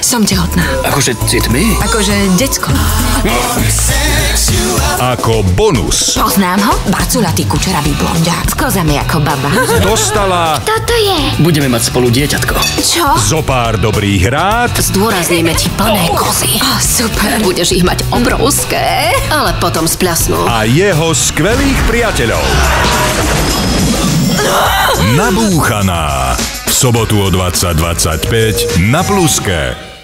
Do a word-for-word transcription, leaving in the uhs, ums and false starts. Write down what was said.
Som tehotná. Akože citmi? Akože decko. Ako bonus Poznám ho? Barculatý kučeravý blonďák. S kozami ako baba. dostala Toto je. Budeme mať spolu dieťatko. Čo? zo pár dobrých rád Zdôrazníme ti plné kozy. Oh, super. Budeš ich mať obrovské, ale potom spľasnú. a jeho skvelých priateľov. Nabúchaná. V sobotu o dvadsať dvadsaťpäť na Pluske.